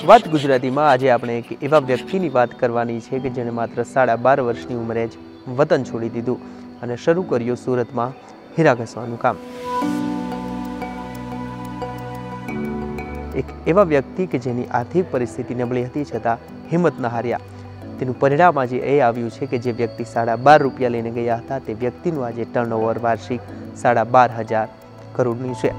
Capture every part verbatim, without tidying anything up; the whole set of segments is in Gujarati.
વાત ગુજરાતીમાં આજે આપણે એક એવા વ્યક્તિની વાત કરવાની છે કે જેણે માત્ર સાડા બાર વર્ષની ઉંમરે જ વતન છોડી દીધું અને શરૂ કર્યું સુરતમાં હીરા ઘસવાનું કામ. એક એવા વ્યક્તિ કે જેની આર્થિક પરિસ્થિતિ નબળી હતી છતાં હિંમત ન હાર્યા. તેનું પરિણામ આજે એ આવ્યું છે કે જે વ્યક્તિ સાડા બાર રૂપિયા લઈને ગયા હતા તે વ્યક્તિનું આજે ટર્નઓવર વાર્ષિક સાડા બાર હજાર કરોડનું છે.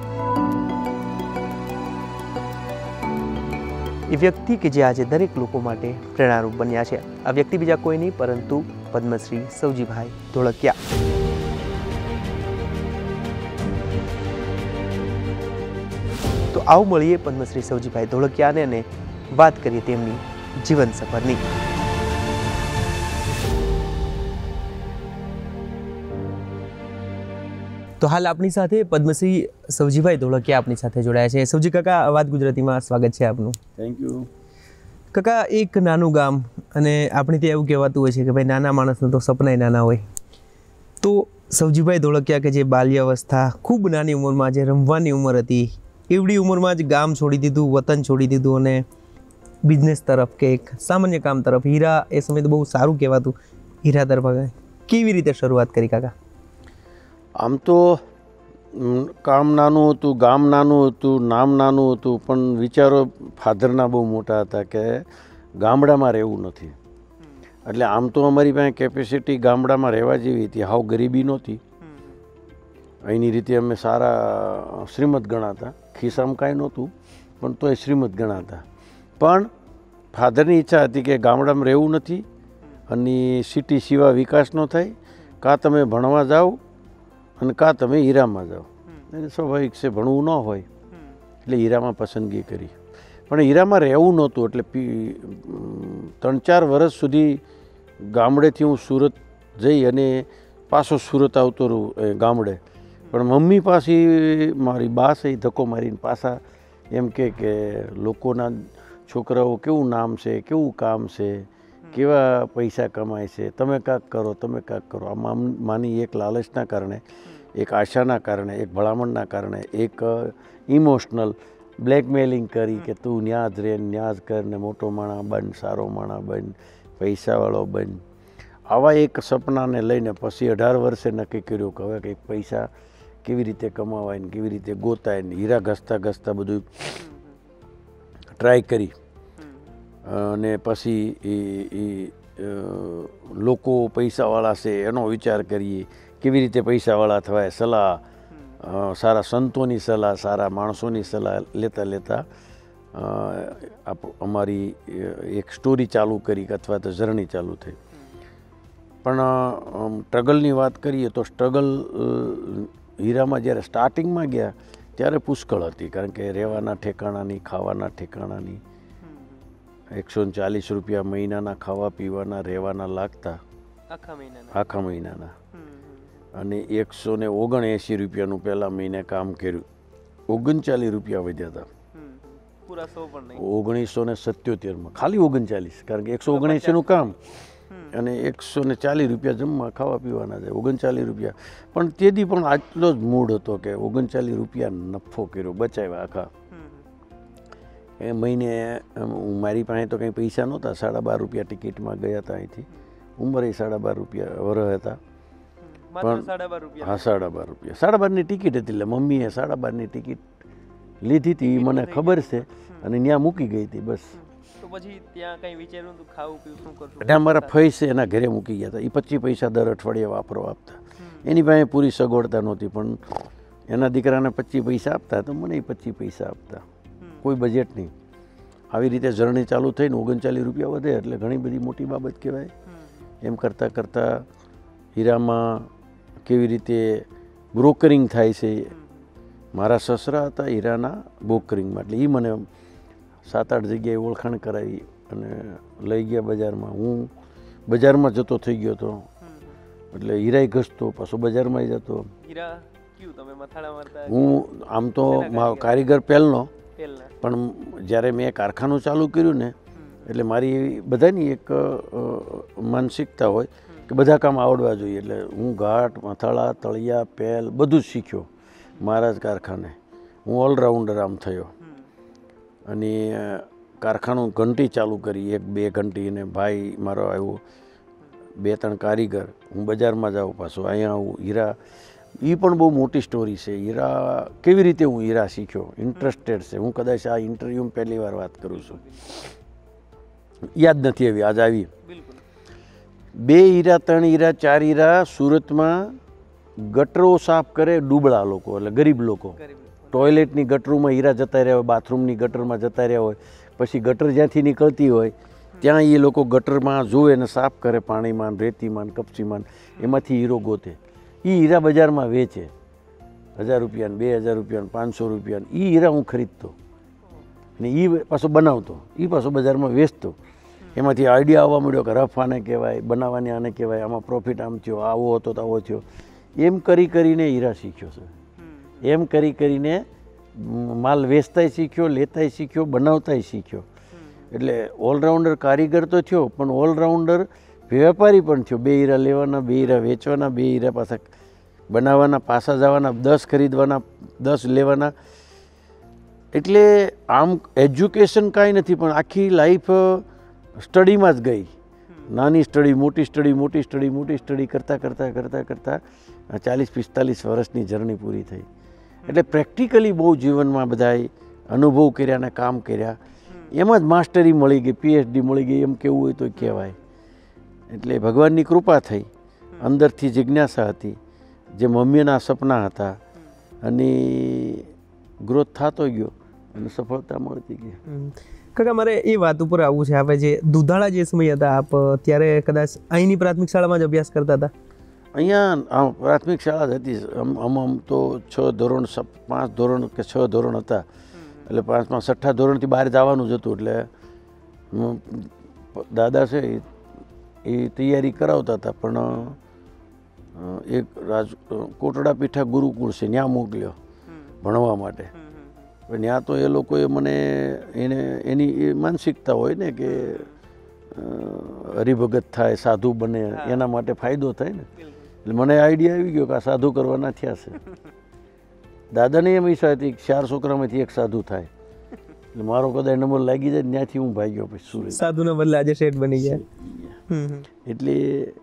એ વ્યક્તિ કે જે આજે દરેક લોકો માટે પ્રેરણારૂપ બન્યા છે. આ વ્યક્તિ બીજા કોઈ નહીં પરંતુ પદ્મશ્રી સવજીભાઈ ધોળકિયા. તો આવું મળીએ પદ્મશ્રી સવજીભાઈ ધોળકિયાને અને વાત કરીએ તેમની જીવન સફરની. તો હાલ આપણી સાથે પદ્મશ્રી સવજીભાઈ ધોળકિયા આપણી સાથે જોડાયા છે. સવજી કાકા, વાત ગુજરાતીમાં સ્વાગત છે આપનું. Thank you. કાકા, એક નાનું ગામ અને આપણે ત્યાં એવું કહેવાતું હોય છે કે ભાઈ નાના માણસનું તો સપનાય નાના હોય. તો સવજીભાઈ ધોળકિયા કે જે બાલ્યાવસ્થા ખૂબ નાની ઉંમરમાં જે રમવાની ઉંમર હતી એવડી ઉંમરમાં જ ગામ છોડી દીધું, વતન છોડી દીધું અને બિઝનેસ તરફ કે એક સામાન્ય કામ તરફ, હીરા એ સમયે તો બહુ સારું કહેવાતું, હીરા તરફ કેવી રીતે શરૂઆત કરી કાકા? આમ તો કામ નાનું હતું, ગામ નાનું હતું, નામ નાનું હતું, પણ વિચારો ફાધરના બહુ મોટા હતા કે ગામડામાં રહેવું નથી. એટલે આમ તો અમારી પાસે કેપેસિટી ગામડામાં રહેવા જેવી હતી, હાવ ગરીબી નહોતી. અહીંની રીતે અમે સારા શ્રીમંત ગણાતા, ખિસ્સામાં કાંઈ નહોતું પણ તોય શ્રીમંત ગણાતા. પણ ફાધરની ઈચ્છા હતી કે ગામડામાં રહેવું નથી અને સિટી સિવાય વિકાસ ન થાય, કાં તમે ભણવા જાઓ અને કાં તમે હીરામાં જાઓ. એટલે સ્વાભાવિક છે ભણવું ન હોય એટલે હીરામાં પસંદગી કરી. પણ હીરામાં રહેવું નહોતું એટલે ત્રણ ચાર વર્ષ સુધી ગામડેથી હું સુરત જઈ અને પાછો સુરત આવતો રહું ગામડે. પણ મમ્મી પાસે મારી બા છે ધક્કો મારીને પાછા એમ કે કે લોકોના છોકરાઓ કેવું નામ છે, કેવું કામ છે, કેવા પૈસા કમાય છે, તમે કાંક કરો, તમે કાંક કરો. આ માની એક લાલચના કારણે, એક આશાના કારણે, એક ભલામણના કારણે, એક ઇમોશનલ બ્લેકમેલિંગ કરી કે તું ન્યાજ રહે, ન્યાજ કર ને મોટો માણા બન, સારો માણા બન, પૈસાવાળો બન. આવા એક સપનાને લઈને પછી અઢાર વર્ષે નક્કી કર્યું કે હવે કંઈક પૈસા કેવી રીતે કમાવાય ને કેવી રીતે ગોતાય ને હીરા ઘસતા ઘસતા બધું ટ્રાય કરી. અને પછી એ એ લોકો પૈસાવાળા છે એનો વિચાર કરીએ, કેવી રીતે પૈસાવાળા થવાય, સલાહ, સારા સંતોની સલાહ, સારા માણસોની સલાહ લેતા લેતા અમારી એક સ્ટોરી ચાલુ કરી અથવા તો જર્ની ચાલુ થઈ. પણ સ્ટ્રગલની વાત કરીએ તો સ્ટ્રગલ હીરામાં જ્યારે સ્ટાર્ટિંગમાં ગયા ત્યારે પુષ્કળ હતી, કારણ કે રહેવાના ઠેકાણાની, ખાવાના ઠેકાણાની, એકસો ને ચાલીસ રૂપિયા મહિનાના ખાવા પીવાના રહેવાના લાગતા આખા મહિનાના. અને એકસો ને ઓગણએંસી રૂપિયાનું પહેલાં મહિને કામ કર્યું, ઓગણચાલીસ રૂપિયા વધ્યા હતા ઓગણીસો ને સત્યોતેરમાં, ખાલી ઓગણચાલીસ, કારણ કે એકસો ઓગણએંસીનું કામ અને એકસો ને ચાલીસ રૂપિયા જમવા ખાવા પીવાના છે, ઓગણચાલીસ રૂપિયા. પણ તેથી પણ આટલો જ મૂડ હતો કે ઓગણચાલીસ રૂપિયા નફો કર્યો, બચાવ્યા આખા. એ મહિને મારી પાસે તો કંઈ પૈસા નહોતા, સાડા બાર રૂપિયા ટિકિટમાં ગયા હતા અહીંથી. ઉંમરે સાડા બાર રૂપિયા વરસ હતા પણ હા સાડા બાર રૂપિયા સાડા બારની ટિકિટ હતી. એટલે મમ્મીએ સાડા બારની ટિકિટ લીધી હતી, એ મને ખબર છે, અને ત્યાં મૂકી ગઈ હતી. બસ ત્યાં મારા ફઈ છે એના ઘરે મૂકી ગયા હતા. એ પચીસ પૈસા દર અઠવાડિયે વાપરવા આપતા. એની પાસે પૂરી સગવડતા નહોતી પણ એના દીકરાને પચીસ પૈસા આપતા તો મને એ પચીસ પૈસા આપતા, કોઈ બજેટ નહીં. આવી રીતે જર્ની ચાલુ થઈને ઓગણચાલીસ રૂપિયા વધે એટલે ઘણી બધી મોટી બાબત કહેવાય. એમ કરતાં કરતાં હીરામાં કેવી રીતે બ્રોકરિંગ થાય છે, મારા સસરા હતા હીરાના બ્રોકરિંગમાં, એટલે એ મને સાત આઠ જગ્યાએ ઓળખાણ કરાવી અને લઈ ગયા બજારમાં. હું બજારમાં જતો થઈ ગયો હતો, એટલે હીરાય ઘસતો, પાછો બજારમાં જતો. હું આમ તો કારીગર પહેલનો, પણ જ્યારે મેં કારખાનું ચાલુ કર્યું ને એટલે મારી બધાની એક માનસિકતા હોય કે બધા કામ આવડવા જોઈએ. એટલે હું ઘાટ, મથાળા, તળિયા, પહેલ બધું જ શીખ્યો મારા જ કારખાને. હું ઓલરાઉન્ડર આમ થયો. અને કારખાનું ઘંટી ચાલુ કરી, એક બે ઘંટી, અને ભાઈ મારો આવ્યો, બે ત્રણ કારીગર, હું બજારમાં જાઉં, પાછો અહીંયા આવું, હીરા. એ પણ બહુ મોટી સ્ટોરી છે. હીરા કેવી રીતે હું હીરા શીખ્યો, ઇન્ટરેસ્ટેડ છે. હું કદાચ આ ઇન્ટરવ્યૂમાં પહેલી વાર વાત કરું છું, યાદ નથી આવી, આજ આવી. બે હીરા, ત્રણ હીરા, ચાર હીરા સુરતમાં ગટરો સાફ કરે ડૂબળા લોકો, એટલે ગરીબ લોકો. ટોયલેટની ગટરોમાં હીરા જતા રહ્યા હોય, બાથરૂમની ગટરમાં જતા રહ્યા હોય, પછી ગટર જ્યાંથી નીકળતી હોય ત્યાં એ લોકો ગટરમાં જોવે ને સાફ કરે, પાણીમાં, રેતીમાં, કપચીમાં, એમાંથી હીરો ગોતે. એ હીરા બજારમાં વેચે, હજાર રૂપિયાને, બે હજાર રૂપિયાને, પાંચસો રૂપિયાને. એ હીરા હું ખરીદતો ને એ પાછો બનાવતો, એ પાછો બજારમાં વેચતો. એમાંથી આઈડિયા આવવા મળ્યો કે રફ આને કહેવાય, બનાવવાની આને કહેવાય, આમાં પ્રોફિટ આમ થયો, આવો હતો તો આવો થયો. એમ કરી કરીને હીરા શીખ્યો છે. એમ કરી કરીને માલ વેચતાય શીખ્યો, લેતાય શીખ્યો, બનાવતાય શીખ્યો. એટલે ઓલરાઉન્ડર કારીગર તો થયો, પણ ઓલરાઉન્ડર વેપારી પણ થયો. બે હીરા લેવાના, બે હીરા વેચવાના, બે હીરા પાછા બનાવવાના, પાછા જવાના, દસ ખરીદવાના, દસ લેવાના. એટલે આમ એજ્યુકેશન કાંઈ નથી, પણ આખી લાઈફ સ્ટડીમાં જ ગઈ. નાની સ્ટડી, મોટી સ્ટડી, મોટી સ્ટડી, મોટી સ્ટડી કરતાં કરતાં કરતાં કરતાં ચાલીસ પિસ્તાલીસ વર્ષની જર્ની પૂરી થઈ. એટલે પ્રેક્ટિકલી બહુ જીવનમાં બધાએ અનુભવ કર્યા અને કામ કર્યા. એમાં જ માસ્ટરી મળી ગઈ, પીએચડી મળી ગઈ, એમ કેવું હોય તો કહેવાય. એટલે ભગવાનની કૃપા થઈ, અંદરથી જિજ્ઞાસા હતી, જે મમ્મીના સપના હતા, અને ગ્રોથ થતો ગયો અને સફળતા મળતી ગઈ. કાકા, મારે એ વાત ઉપર આવવું છે. આપણે જે દુધાળા જે સમય હતા, આપ ત્યારે કદાચ અહીંની પ્રાથમિક શાળામાં જ અભ્યાસ કરતા હતા? અહીંયા પ્રાથમિક શાળા જ હતી. આમ આમ તો છ ધોરણ, પાંચ ધોરણ કે છ ધોરણ હતા. એટલે પાંચમાં છઠ્ઠા ધોરણથી બહાર જવાનું જ હતું. એટલે દાદા છે એ તૈયારી કરાવતા હતા, પણ એક રાજ કોટડા પીઠા ગુરુકુળ છે, ત્યાં મોકલ્યો ભણવા માટે. ત્યાં તો એ લોકોએ મને એને એની માનસિકતા હોય ને કે હરિભગત થાય, સાધુ બને, એના માટે ફાયદો થાય ને. એટલે મને આઈડિયા આવી ગયો કે આ સાધુ કરવાના થયા છે. દાદાને એમ ઈચ્છા હતી કે ચાર છોકરામાંથી એક સાધુ થાય. એટલે મારો કદાચ નંબર લાગી જાય, ત્યાંથી હું ભાગ્યો પછી સુરત. સાધુના બદલે આજે શેઠ બની ગયા. એટલે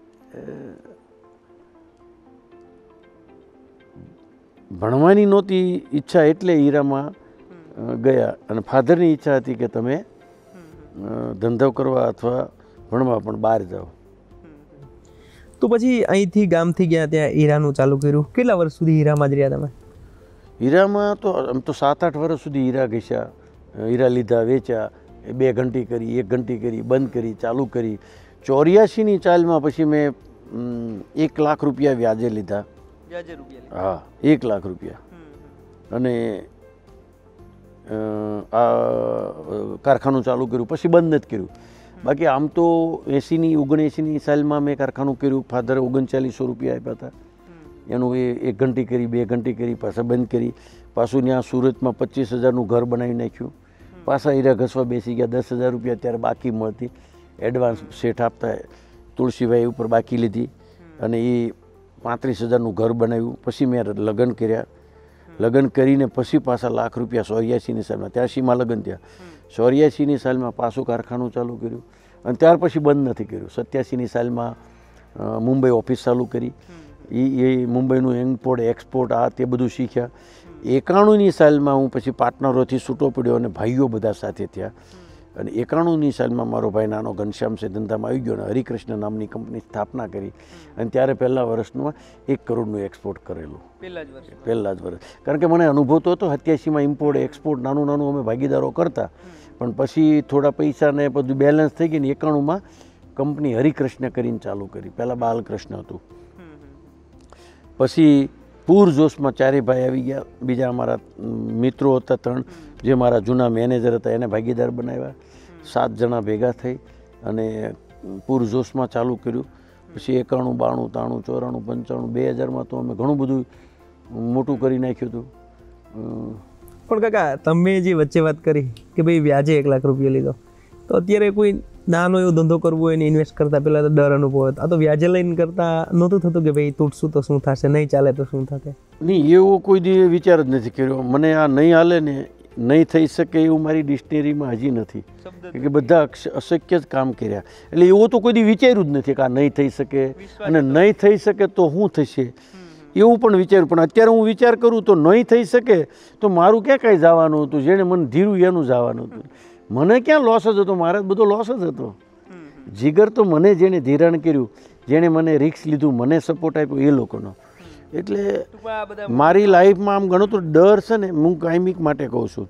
ભણવાની નહોતી ઈચ્છા, એટલે હીરામાં ગયા. અને ફાધરની ઈચ્છા હતી કે તમે ધંધો કરવા અથવા ભણવા, પણ બહાર જાઓ. તો પછી અહીંથી ગામથી ગયા ત્યાં હીરાનું ચાલુ કર્યું. કેટલા વર્ષ સુધી હીરામાં જ રહ્યા તમે? હીરામાં તો આમ તો સાત આઠ વર્ષ સુધી હીરા ઘસ્યા, હીરા લીધા, વેચ્યા, બે ઘંટી કરી, એક ઘંટી કરી, બંધ કરી, ચાલુ કરી. ચોર્યાસીની ચાલમાં પછી મેં એક લાખ રૂપિયા વ્યાજે લીધા. હા, એક લાખ રૂપિયા. અને આ કારખાનું ચાલુ કર્યું, પછી બંધ નથી કર્યું. બાકી આમ તો એંસીની ઓગણએંસીની સાલમાં મેં કારખાનું કર્યું. ફાધરે ઓગણચાલીસો રૂપિયા આપ્યા હતા. એનું એ એક ઘંટી કરી, બે ઘંટી કરી, પાછા બંધ કરી. પાછું ત્યાં સુરતમાં પચીસ હજારનું ઘર બનાવી નાખ્યું. પાછા હીરા ઘસવા બેસી ગયા. દસ હજાર રૂપિયા ત્યારે બાકી મળતી, એડવાન્સ શેઠ આપતા. તુલસીભાઈ ઉપર બાકી લીધી, અને એ પાંત્રીસ હજારનું ઘર બનાવ્યું. પછી મેં લગ્ન કર્યા. લગ્ન કરીને પછી પાછા લાખ રૂપિયા ચોર્યાસીની સાલમાં, ત્યાંસીમાં લગ્ન થયા. ચોર્યાસીની સાલમાં પાછું કારખાનું ચાલુ કર્યું, અને ત્યાર પછી બંધ નથી કર્યું. સત્યાસીની સાલમાં મુંબઈ ઓફિસ ચાલુ કરી. એ એ મુંબઈનું ઇમ્પોર્ટ એક્સપોર્ટ આ તે બધું શીખ્યા. એકાણુંની સાલમાં હું પછી પાર્ટનરોથી છૂટો પડ્યો અને ભાઈઓ બધા સાથે થયા. અને એકાણુંની સાલમાં મારો ભાઈ નાનો ઘનશ્યામ છે ધંધામાં આવી ગયો, અને હરિકૃષ્ણ નામની કંપની સ્થાપના કરી. અને ત્યારે પહેલા વર્ષનું એક કરોડનું એક્સપોર્ટ કરેલું, પહેલા જ વર્ષ. કારણ કે મને અનુભવ તો હતો, સત્યાસીમાં ઇમ્પોર્ટ એક્સપોર્ટ નાનું નાનું અમે ભાગીદારો કરતા, પણ પછી થોડા પૈસા ને બધું બેલેન્સ થઈ ગઈ ને એકાણુંમાં કંપની હરિકૃષ્ણ કરીને ચાલુ કરી. પહેલાં બાલકૃષ્ણ હતું. પછી પૂર જોશમાં ચારે ભાઈ આવી ગયા. બીજા અમારા મિત્રો હતા ત્રણ, જે મારા જૂના મેનેજર હતા, એને ભાગીદાર બનાવ્યા. સાત જણા ભેગા થઈ અને પૂર જોશમાં ચાલુ કર્યું. પછી એકાણું, બાણું, ત્રાણું, ચોરાણું, પંચાણું, બે હજારમાં તો અમે ઘણું બધું મોટું કરી નાખ્યું હતું. પણ કાકા, તમે જે વચ્ચે વાત કરી કે ભાઈ વ્યાજે એક લાખ રૂપિયા લીધો, તો અત્યારે કોઈ નાનો એવો ધંધો કરવો હોય ને ઇન્વેસ્ટ કરતા પહેલાં તો ડર અનુભવ હતો. આ તો વ્યાજે લઈને કરતા નહોતું થતું કે ભાઈ તૂટશું તો શું થશે, નહીં ચાલે તો શું થશે? નહીં, એવો કોઈ દી વિચાર જ નથી કર્યો. મને આ નહીં હાલે ને નહીં થઈ શકે એવું મારી ડિક્શનરીમાં હજી નથી, કે બધા અશક્ય જ કામ કર્યા. એટલે એવું તો કોઈ દી વિચાર્યું જ નથી કે આ નહીં થઈ શકે, અને નહીં થઈ શકે તો શું થશે એવું પણ વિચાર્યું. પણ અત્યારે હું વિચાર કરું તો નહીં થઈ શકે તો મારું ક્યાં કાંઈ જવાનું હતું, જેણે મને ધીરું એનું જવાનું હતું. મને ક્યાં લોસ જ હતો, મારે બધો લોસ જ હતો. જીગર તો મને જેણે ધિરાણ કર્યું, જેણે મને રિસ્ક લીધું, મને સપોર્ટ આપ્યો એ લોકોનો. એટલે મારી લાઈફમાં આમ ઘણો તો ડર છે ને, હું કાયમિક માટે કહું છું,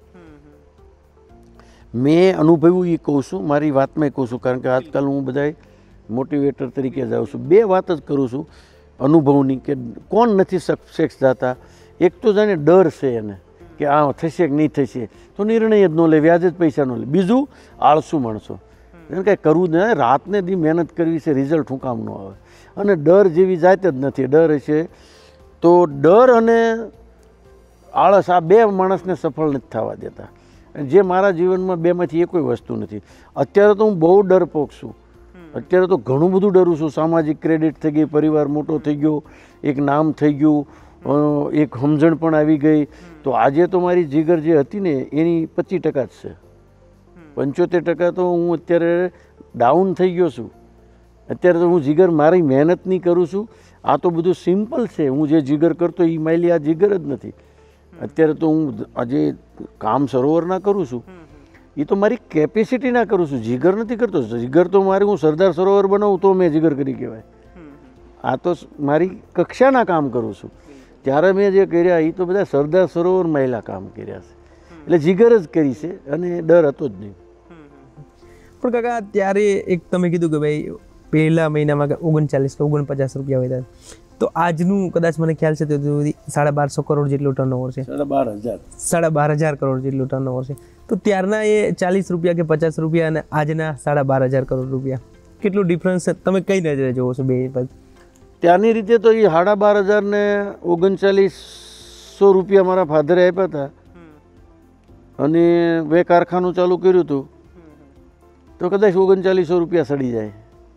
મેં અનુભવ્યું એ કહું છું, મારી વાતમાં કહું છું. કારણ કે આજકાલ હું બધા મોટિવેટર તરીકે જાઉં છું. બે વાત જ કરું છું અનુભવની, કે કોણ નથી સક્સેસ થતા. એક તો જાણે ડર છે એને કે આ થશે કે નહીં થશે, તો નિર્ણય જ ન લે, વ્યાજ જ પૈસા ન લે. બીજું આળસુ માણસો, એને કાંઈ કરવું જ નહીં, રાતને દી મહેનત કરવી છે, રિઝલ્ટ શું કામ ન આવે. અને ડર જેવી જાત જ નથી. ડર હશે તો ડર અને આળસ આ બે માણસને સફળ નથી થવા દેતા. જે મારા જીવનમાં બેમાંથી એ કોઈ વસ્તુ નથી. અત્યારે તો હું બહુ ડરપોક છું. અત્યારે તો ઘણું બધું ડરું છું. સામાજિક ક્રેડિટ થઈ ગઈ, પરિવાર મોટો થઈ ગયો, એક નામ થઈ ગયું, એક સમજણ પણ આવી ગઈ. તો આજે તો મારી જીગર જે હતી ને એની પચીસ ટકા જ છે. પંચોતેર ટકા તો હું અત્યારે ડાઉન થઈ ગયો છું. અત્યારે તો હું જીગર મારી મહેનત નહીં કરું છું. આ તો બધું સિમ્પલ છે. હું જે જીગર કરતો એ માયલી આ જીગર જ નથી. અત્યારે તો હું આજે કામ સરોવરના કરું છું, એ તો મારી કેપેસિટીના કરું છું, જીગર નથી કરતો. જીગર તો મારે હું સરદાર સરોવર બનાવું તો મેં જીગર કરી કહેવાય. આ તો મારી કક્ષાના કામ કરું છું. ત્યારે મેં જે કર્યા એ તો બધા સરદાર સરોવર મહિલા કામ કર્યા છે. એટલે જીગર જ કરી છે અને ડર હતો જ નહીં. પણ કાકા ત્યારે એક તમે કીધું કે ભાઈ પહેલા મહિનામાં ઓગણચાલીસ કે ઓગણપચાસ રૂપિયા હોય, તો આજનું કદાચ મને ખ્યાલ છે તો સાડા બારસો કરોડ જેટલું ટર્નઓવર છે. સાડા બાર હજાર સાડા બાર હજાર કરોડ જેટલું ટર્નઓવર છે. તો ત્યારના એ ચાલીસ રૂપિયા કે પચાસ રૂપિયા અને આજના સાડા બાર હજાર કરોડ રૂપિયા, કેટલું ડિફરન્સ છે તમે કઈ નજરે જોવો છો બે? ત્યાંની રીતે તો એ સાડા બાર હજાર ને ઓગણચાલીસો રૂપિયા મારા ફાધરે આપ્યા હતા, અને બે કારખાનું ચાલુ કર્યું હતું તો કદાચ ઓગણચાલીસો રૂપિયા સડી જાય.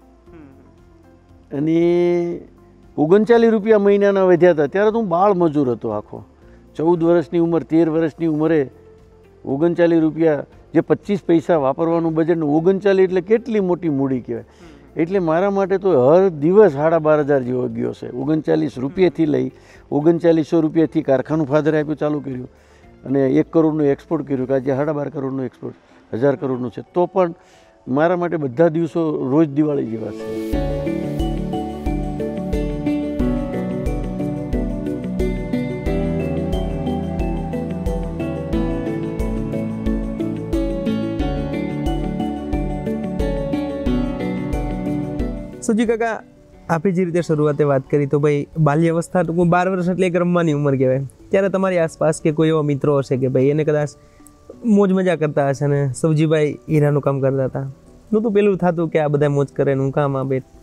અને ઓગણચાલીસ રૂપિયા મહિનાના વધ્યા હતા. ત્યારે તો હું બાળ મજૂર હતો આખો. ચૌદ વર્ષની ઉંમર, તેર વર્ષની ઉંમરે ઓગણચાલીસ રૂપિયા, જે પચીસ પૈસા વાપરવાનું બજેટ, ઓગણચાલીસ એટલે કેટલી મોટી મૂડી કહેવાય. એટલે મારા માટે તો હર દિવસ સાડા બાર હજાર જેવો ગયો છે. ઓગણચાલીસ રૂપિયાથી લઈ ઓગણચાલીસો રૂપિયાથી કારખાનું ફાધર આપ્યું, ચાલુ કર્યું, અને એક કરોડનું એક્સપોર્ટ કર્યું, કે આજે સાડા બાર કરોડનું એક્સપોર્ટ હજાર કરોડનું છે. તો પણ મારા માટે બધા દિવસો રોજ દિવાળી જેવા છે. સુજી કાકા, આપણી જે રીતે શરૂઆતે વાત કરી તો ભાઈ બાલ્યાવસ્થા ટૂંકમાં બાર વર્ષ એટલે એક રમવાની ઉંમર કહેવાય. ત્યારે તમારી આસપાસ કે કોઈ એવા મિત્રો હશે કે ભાઈ એને કદાચ મોજ મજા કરતા હશે, અને સવજીભાઈ હીરાનું કામ કરતા હતા, નહોતું પેલું થતું કે આ બધા મોજ કરે હું કામ આ બેટ?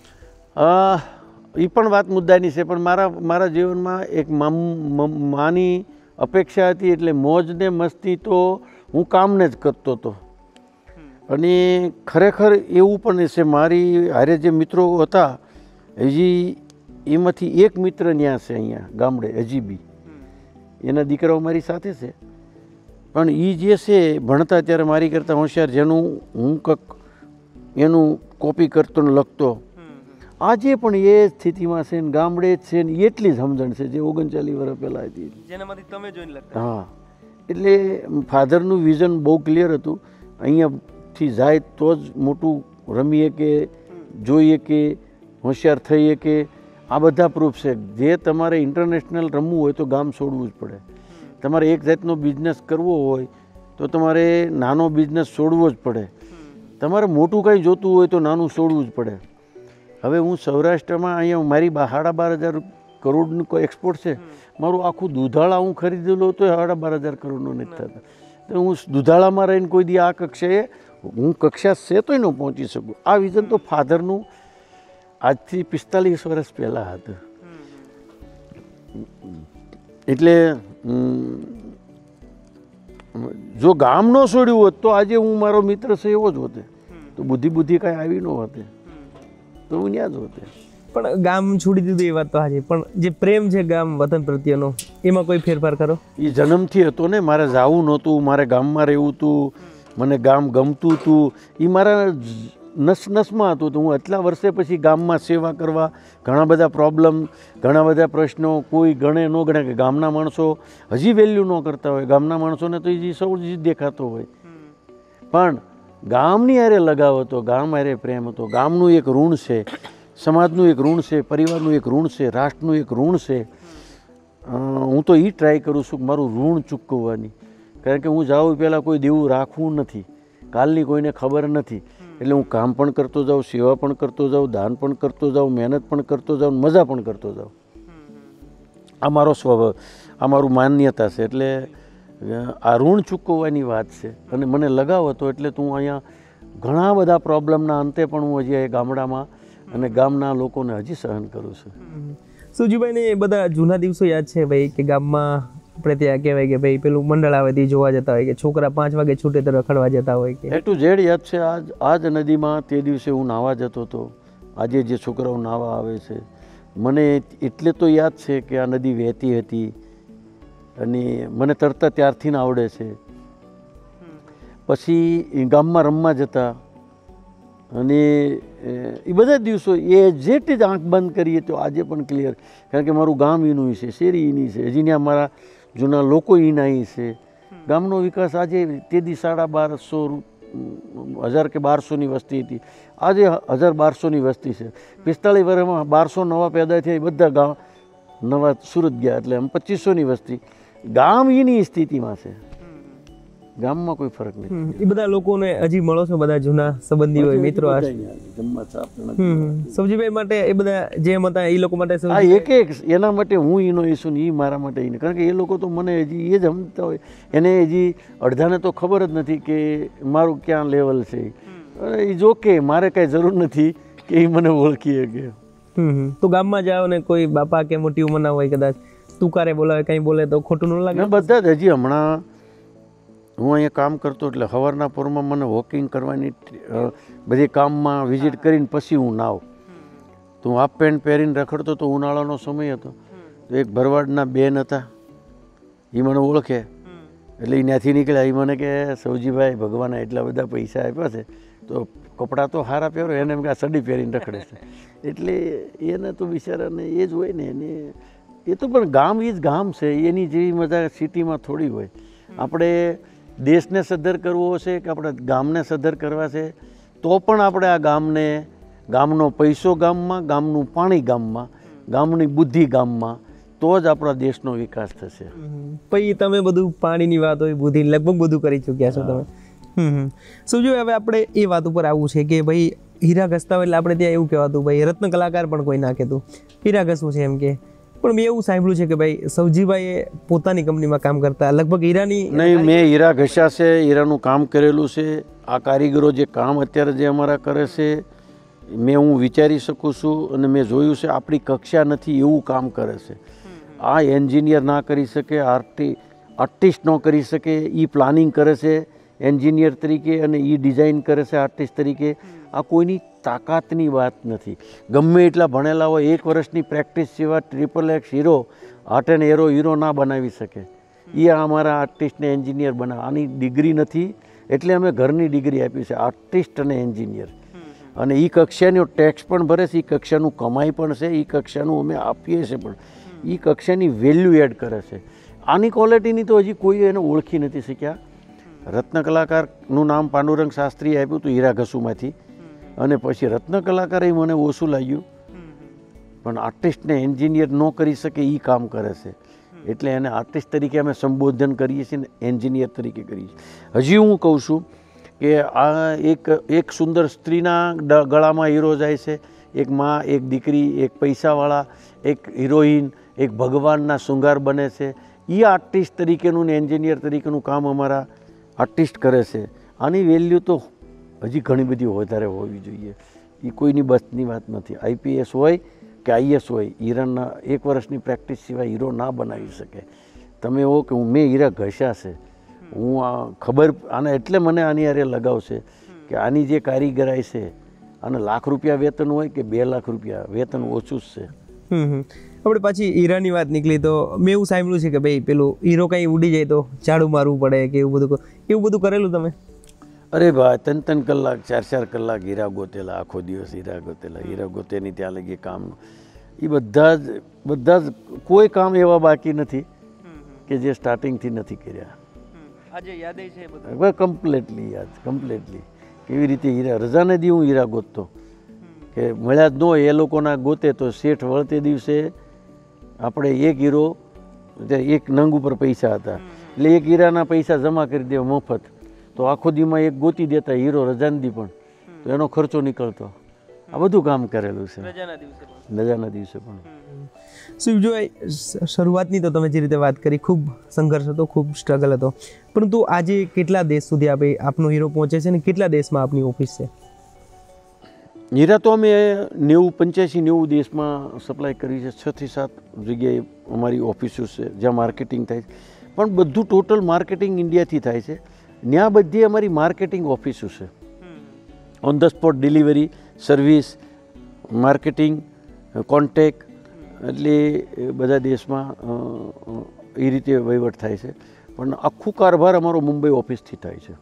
એ પણ વાત મુદ્દાની છે. પણ મારા મારા જીવનમાં એક માની અપેક્ષા હતી, એટલે મોજ ને મસ્તી તો હું કામને જ કરતો હતો. અને ખરેખર એવું પણ છે, મારી હારે જે મિત્રો હતા હજી એમાંથી એક મિત્ર ત્યાં છે અહીંયા ગામડે હજી બી, એના દીકરાઓ મારી સાથે છે. પણ એ જે છે ભણતા ત્યારે મારી કરતાં હોશિયાર, જેનું હું કંઈક એનું કોપી કરતો ને લખતો, આજે પણ એ સ્થિતિમાં છે ને ગામડે જ છે ને એટલી જ સમજણ છે જે ઓગણચાલીસ વર્ષ પહેલાં હતી, જેનામાંથી તમે જોઈને લખતા. હા, એટલે ફાધરનું વિઝન બહુ ક્લિયર હતું. અહીંયાથી જાય તો જ મોટું રમીએ કે જોઈએ કે હોશિયાર થઈએ કે આ બધા પ્રૂફ છે. જે તમારે ઇન્ટરનેશનલ રમવું હોય તો ગામ છોડવું જ પડે. તમારે એક જાતનો બિઝનેસ કરવો હોય તો તમારે નાનો બિઝનેસ છોડવો જ પડે. તમારે મોટું કંઈ જોતું હોય તો નાનું છોડવું જ પડે. હવે હું સૌરાષ્ટ્રમાં અહીંયા મારી સાડા બાર હજાર કરોડનું કોઈ એક્સપોર્ટ છે. મારું આખું દુધાળા હું ખરીદેલું તો સાડા બાર હજાર કરોડનું નથી થતા. તો હું દુધાળામાં રહીને કોઈ દી આ કક્ષાએ હું કક્ષા છે તોય ન પહોંચી શકું. આ વિઝન તો ફાધરનું આજથી પિસ્તાલીસ વર્ષ પહેલાં હતું. એટલે જો ગામ ન છોડ્યું હોત તો આજે હું મારો મિત્ર છે એવો જ હોતે, તો બુદ્ધિ બુદ્ધિ કાંઈ આવી ન હોતે, તો હું ત્યાં જ હોતે. પણ ગામ છોડી દીધું એ વાત તો હાજી, પણ જે પ્રેમ છે ગામ વતન પ્રત્યેનો એમાં કોઈ ફેરફાર કરો? એ જન્મથી હતો ને, મારે જવું નહોતું, મારે ગામમાં રહેવું હતું, મને ગામ ગમતું હતું, એ મારા નસ નસમાં હતું. તો હું એટલા વર્ષે પછી ગામમાં સેવા કરવા, ઘણા બધા પ્રોબ્લેમ, ઘણા બધા પ્રશ્નો, કોઈ ગણે ન ગણે કે ગામના માણસો હજી વેલ્યુ ન કરતા હોય, ગામના માણસોને તો એ સૌ જ દેખાતો હોય, પણ ગામની હારે લગાવ હતો, ગામ હારે પ્રેમ હતો. ગામનું એક ઋણ છે, સમાજનું એક ઋણ છે, પરિવારનું એક ઋણ છે, રાષ્ટ્રનું એક ઋણ છે. હું તો એ ટ્રાય કરું છું કે મારું ઋણ ચૂકવવાની, કારણ કે હું જાઉં પહેલાં કોઈ દેવું રાખવું નથી, કાલની કોઈને ખબર નથી. એટલે હું કામ પણ કરતો જાઉં, સેવા પણ કરતો જાઉં, દાન પણ કરતો જાઉં, મહેનત પણ કરતો જાઉં, મજા પણ કરતો જાઉં. આ મારો સ્વભાવ, આ મારું માન્યતા છે. એટલે આ ઋણ ચૂકવવાની વાત છે અને મને લગાવ હતો. એટલે તું અહીંયા ઘણા બધા પ્રોબ્લેમના અંતે પણ હું હજી ગામડામાં અને ગામના લોકોને હજી સહન કરું છું. સુજીભાઈને એ બધા જૂના દિવસો યાદ છે ભાઈ, કે ગામમાં આપણે ત્યાં કહેવાય કે ભાઈ પેલું મંડળ આવે તે જોવા જતા હોય, કે છોકરા પાંચ વાગે છૂટે તો રખડવા જતા હોય, કે એ ટુ ઝેડ યાદ છે. આજ આજ નદીમાં તે દિવસે હું નાહવા જતો હતો. આજે જે છોકરાઓ નાહવા આવે છે, મને એટલે તો યાદ છે કે આ નદી વહેતી હતી અને મને તરતા ત્યારથી ને આવડે છે. પછી ગામમાં રમવા જતા અને એ બધા દિવસો એ જેટ જ આંખ બંધ કરીએ તો આજે પણ ક્લિયર, કારણ કે મારું ગામ એનું છે, શેરી એની છે, હજી ત્યાં મારા જૂના લોકો એના છે. ગામનો વિકાસ આજે તેથી સાડા બારસો હજાર કે બારસોની વસ્તી હતી, આજે હજાર બારસોની વસ્તી છે. પિસ્તાળીસ વર્ષમાં બારસો નવા પેદા થયા, એ બધા ગામ નવા સુરત ગયા, એટલે આમ પચીસોની વસ્તી. ગામ એની સ્થિતિમાં છે, ગામમાં કોઈ ફરક નથી. એ બધા લોકોને હજી મળો છો, બધા જૂના સંબંધીઓ હોય, મિત્રો? સબજીભાઈ માટે એ બધા જેમ હતા એ લોકો માટે હા, એક એક એના માટે હું એનો ઈસુ ને એ મારા માટે એને, કારણ કે એ લોકો તો મને હજી એ જ સમજતા હોય, એને હજી અડધાને તો ખબર જ નથી કે મારું ક્યાં લેવલ છે. એ જો કે મારે કાંઈ જરૂર નથી કે એ મને ઓળખી શકે. તો ગામમાં જાઓ ને કોઈ બાપા કે મોટી ઉંમરના હોય, કદાચ તુકારે બોલાવે, કંઈ બોલે તો ખોટું ન લાગે? બધા જ હજી હમણાં હું અહીંયા કામ કરતો, એટલે સવારના પોરમાં મને વોકિંગ કરવાની બધી કામમાં વિઝિટ કરીને પછી હું નાવ. તો હું હાફ પેન્ટ પહેરીને રખડતો તો, ઉનાળાનો સમય હતો. તો એક ભરવાડના બેન હતા, એ મને ઓળખે, એટલે એ ત્યાંથી નીકળ્યા. એ મને કે સૌજીભાઈ, ભગવાને એટલા બધા પૈસા આપ્યા છે તો કપડાં તો સારા પહેરો, એને એમ કે આ સડી પહેરીને રખડે છે. એટલે એને તો બિચારાને એ જ હોય ને, એને એ તો પણ ગામ એ જ ગામ છે, એની જેવી મજા સિટીમાં થોડી હોય. આપણે દેશને સદ્ધર કરવો છે કે આપણે ગામને સદ્ધર કરવા છે, તો પણ આપણે આ ગામને, ગામનો પૈસો ગામમાં, ગામનું પાણી ગામમાં, ગામની બુદ્ધિ ગામમાં, તો જ આપણા દેશનો વિકાસ થશે. પછી તમે બધું પાણીની વાત હોય, બુદ્ધિ, લગભગ બધું કરી ચૂક્યા છો તમે. હમ શું જો હવે આપણે એ વાત ઉપર આવવું છે કે ભાઈ હીરા ઘસતા હોય એટલે આપણે ત્યાં એવું કહેવાતું ભાઈ રત્ન કલાકાર પણ કોઈ ના કહેતું, હીરા ઘસવું છે એમ કે. પણ મેં એવું સાંભળ્યું છે કે ભાઈ સૌજીભાઈએ પોતાની કંપનીમાં કામ કરતા લગભગ હીરાની નહીં, મેં હીરા ઘસ્યા છે, હીરાનું કામ કરેલું છે. આ કારીગરો જે કામ અત્યારે જે અમારા કરે છે, મેં હું વિચારી શકું છું અને મેં જોયું છે આપણી કક્ષા નથી એવું કામ કરે છે. આ એન્જિનિયર ના કરી શકે, આર્ટી આર્ટિસ્ટ ન કરી શકે, એ પ્લાનિંગ કરે છે એન્જિનિયર તરીકે અને એ ડિઝાઇન કરે છે આર્ટિસ્ટ તરીકે. આ કોઈની તાકાતની વાત નથી. ગમે એટલા ભણેલા હોય, એક વર્ષની પ્રેક્ટિસ સિવાય triple X hero, heart and arrow hero ના બનાવી શકે. એ અમારા આર્ટિસ્ટને એન્જિનિયર બનાવે. આની ડિગ્રી નથી, એટલે અમે ઘરની ડિગ્રી આપી છે, આર્ટિસ્ટ અને એન્જિનિયર. અને એ કક્ષાનો ટેક્સ પણ ભરે છે, એ કક્ષાનું કમાઈ પણ છે, એ કક્ષાનું અમે આપીએ છીએ, પણ એ કક્ષાની વેલ્યુ એડ કરે છે. આની ક્વોલિટીની તો હજી કોઈ એને ઓળખી નથી શક્યા. રત્ન કલાકારનું નામ પાંડુરંગ શાસ્ત્રીએ આપ્યું હતું હીરા ઘસુમાંથી, અને પછી રત્ન કલાકારે મને ઓછું લાગ્યું, પણ આર્ટિસ્ટને એન્જિનિયર ન કરી શકે એ કામ કરે છે. એટલે એને આર્ટિસ્ટ તરીકે અમે સંબોધન કરીએ છીએ ને એન્જિનિયર તરીકે કરીએ છીએ. હજી હું કહું છું કે આ એક એક સુંદર સ્ત્રીના ગળામાં હીરો જાય છે, એક માં, એક દીકરી, એક પૈસાવાળા, એક હિરોઈન, એક ભગવાનના શૃંગાર બને છે. એ આર્ટિસ્ટ તરીકેનું ને એન્જિનિયર તરીકેનું કામ અમારા આર્ટિસ્ટ કરે છે. આની વેલ્યુ તો હજી ઘણી બધી વધારે હોવી જોઈએ. એ કોઈની બસની વાત નથી. આઈપીએસ હોય કે આઈએસ હોય, હીરાના એક વર્ષની પ્રેક્ટિસ સિવાય હીરો ના બનાવી શકે. તમે એવો કે હું મેં હીરા ઘસ્યા છે, હું આ ખબર આને એટલે મને આની હારે લગાવ છે કે આની જે કારીગરાઈ છે, અને લાખ રૂપિયા વેતન હોય કે બે લાખ રૂપિયા વેતન ઓછું જ છે. હમ હમ આપણે પાછી હીરાની વાત નીકળી તો મેં એવું સાંભળ્યું છે કે ભાઈ પેલું હીરો કંઈ ઉડી જાય તો ઝાડુ મારવું પડે કે એવું બધું એવું બધું કરેલું તમે? અરે ભાઈ ત્રણ ત્રણ કલાક ચાર ચાર કલાક હીરા ગોતેલા, આખો દિવસ હીરા ગોતેલા, હીરા ગોતેની ત્યાં લગી કામ. એ બધા જ બધા જ કોઈ કામ એવા બાકી નથી કે જે સ્ટાર્ટિંગથી નથી કર્યા. આજે યાદ છે કમ્પ્લીટલી યાદ, કમ્પ્લીટલી કેવી રીતે હીરા રજાને દી હું હીરા ગોતતો કે મળ્યા જ ન હોય એ લોકોના ગોતે તો શેઠ વળતે દિવસે આપણે એક હીરો એક નંગ ઉપર પૈસા હતા એટલે એક હીરાના પૈસા જમા કરી દેવા મફત, તો આખો દીમાં એક ગોતી દેતા હીરો રજાને દી પણ, તો એનો ખર્ચો નીકળતો. આ બધું કામ કરેલું છે રજાના દિવસે પણ. શિવજીભાઈ, શરૂઆતની તો તમે જે રીતે વાત કરી ખૂબ સંઘર્ષ હતો, ખૂબ સ્ટ્રગલ હતો, પરંતુ આજે કેટલા દેશ સુધી આપણે આપનો હીરો પહોંચે છે અને કેટલા દેશમાં આપની ઓફિસ છે? હીરા તો અમે નેવું પંચ્યાસી નેવું દેશમાં સપ્લાય કરી છે. છ થી સાત જગ્યાએ અમારી ઓફિસો છે જ્યાં માર્કેટિંગ થાય છે, પણ બધું ટોટલ માર્કેટિંગ ઇન્ડિયાથી થાય છે. ત્યાં બધી અમારી માર્કેટિંગ ઓફિસો છે. On the spot delivery service, marketing, contact, એટલે બધા દેશમાં એ રીતે વહીવટ થાય છે. પણ આખું કારભાર અમારો મુંબઈ ઓફિસથી થાય છે.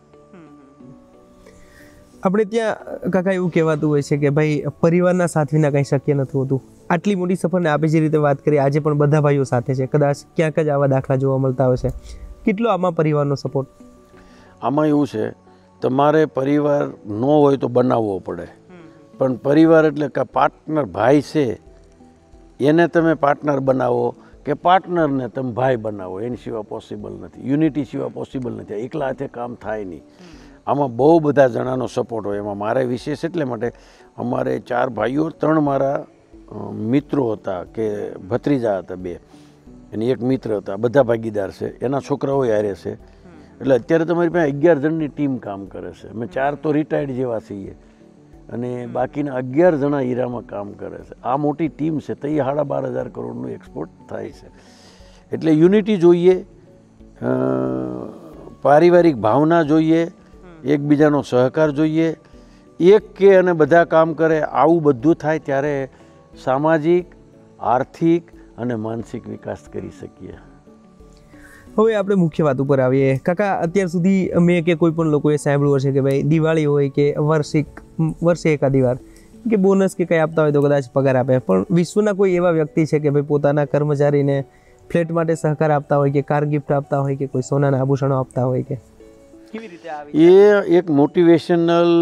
આપણે ત્યાં કાકા એવું કહેવાતું હોય છે કે ભાઈ પરિવારના સાથ વિના કંઈ શક્ય નથી હોતું. આટલી મોટી સફરને આપણે જે રીતે વાત કરી આજે પણ બધા ભાઈઓ સાથે છે, કદાચ ક્યાંક જ આવા દાખલા જોવા મળતા હોય છે. કેટલો આમાં પરિવારનો સપોર્ટ? આમાં એવું છે, તમારે પરિવાર ન હોય તો બનાવવો પડે, પણ પરિવાર એટલે કે પાર્ટનર ભાઈ છે એને તમે પાર્ટનર બનાવો કે પાર્ટનરને તમે ભાઈ બનાવો, એની સિવાય પોસિબલ નથી. યુનિટી સિવાય પોસિબલ નથી. એકલા હાથે કામ થાય નહીં. આમાં બહુ બધા જણાનો સપોર્ટ હોય. એમાં મારે વિશેષ એટલે માટે અમારે ચાર ભાઈઓ, ત્રણ મારા મિત્રો હતા કે ભત્રીજા હતા બે, અને એક મિત્ર હતા, બધા ભાગીદાર છે. એના છોકરાઓ હારે છે. એટલે અત્યારે તમારી પાસે અગિયાર જણની ટીમ કામ કરે છે. અમે ચાર તો રિટાયર્ડ જેવા છીએ અને બાકીના અગિયાર જણા હીરામાં કામ કરે છે. આ મોટી ટીમ છે તો એ સાડા બાર હજાર કરોડનું એક્સપોર્ટ થાય છે. એટલે યુનિટી જોઈએ, પારિવારિક ભાવના જોઈએ, એકબીજાનો સહકાર જોઈએ, એક કે અને બધા કામ કરે, આવું બધું થાય ત્યારે સામાજિક, આર્થિક અને માનસિક વિકાસ કરી શકીએ. હવે આપણે મુખ્ય વાત ઉપર આવીએ. કાકા, અત્યાર સુધી મેં કે કોઈ પણ લોકોએ સાંભળ્યું હશે કે ભાઈ દિવાળી હોય કે વાર્ષિક વર્ષે એકાદી વાર કે બોનસ કે કંઈ આપતા હોય તો કદાચ પગાર આપે, પણ વિશ્વના કોઈ એવા વ્યક્તિ છે કે ભાઈ પોતાના કર્મચારીને ફ્લેટ માટે સહકાર આપતા હોય કે કાર ગિફ્ટ આપતા હોય કે કોઈ સોનાના આભૂષણો આપતા હોય કે કેવી રીતે આવી? એ એક મોટિવેશનલ